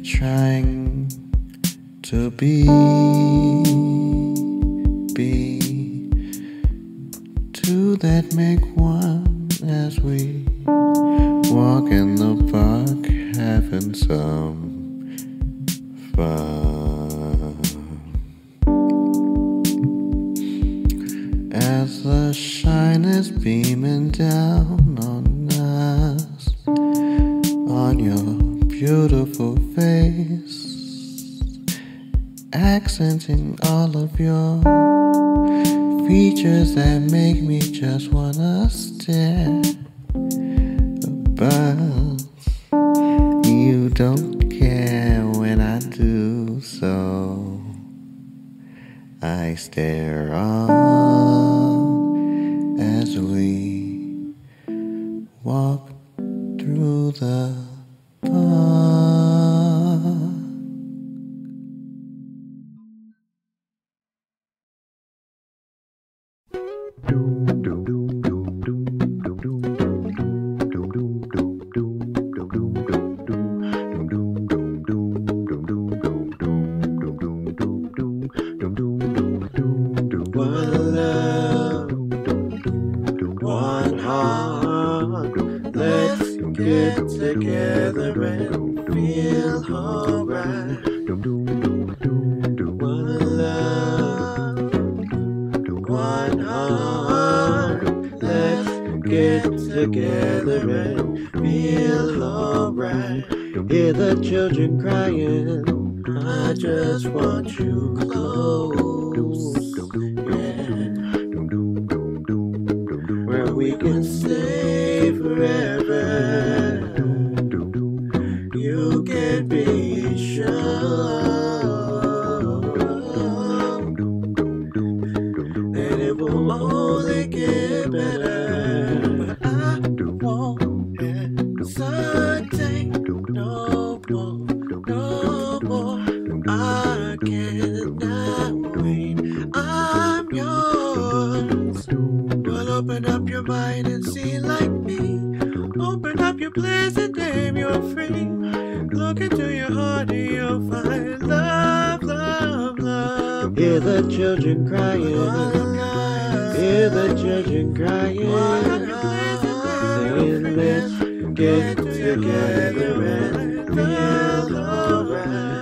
trying to be two that make one as we walk in the park having some fun. As the shine is beaming down on us, on your beautiful face, accenting all of your features that make me just wanna stare. But you don't care when I do, so I stare on as we walk through the park. One love, one heart. Let's get together and feel alright. One love, one heart. Let's get together and feel alright. Hear the children crying, I just want you close, yeah. Where we can stay forever. You can be sure that it will only get better. But I won't hesitate no more, no more. I cannot wait. I'm yours. Well, open up your mind and see like me. Open up your place and name you're free. Look into your heart and you'll find love, love, love. Hear the children crying. Hear the children crying. Saying let's get together and feel alright.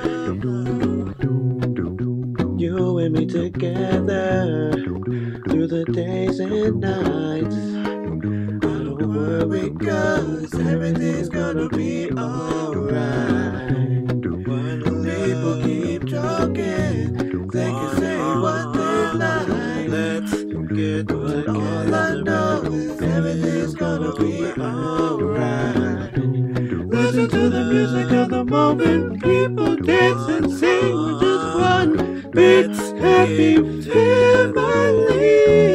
You and me together through the days and nights. I don't worry, 'cause everything's gonna be alright. When people keep talking, they can say what they like. Let's get together. All I know is everything's gonna be alright. Listen to the music of the moment. People dance and sing. We're just one big happy family.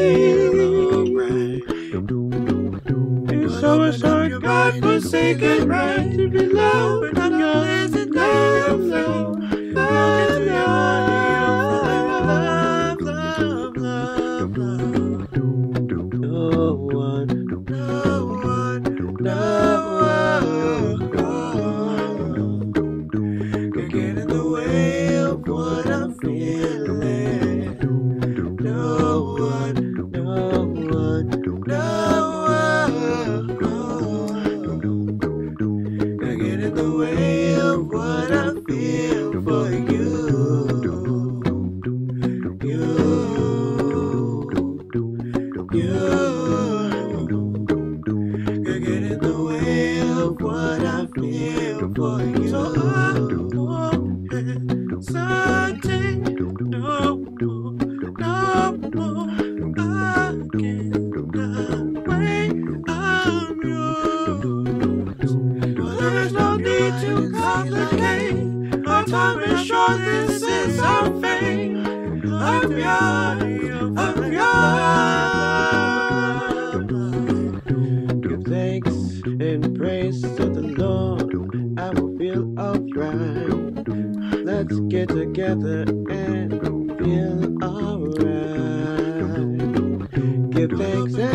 So it's so God-forsaken right to be loved. Open up your hands and love, love, love, love, love, love, love. No one, no one, no one can get in the way of what I'm feeling. No one, no one, no can get in the way of what I feel for you. You can get in the way of what I feel for you. So I won't hesitate no more, no more. I cannot wait. I'm yours. Well, there's no need to complicate. Our time is short. This is our fate. I'm yours. I'm yours. Give thanks and praise to the Lord. I will feel alright. Let's get together and feel alright. Give thanks and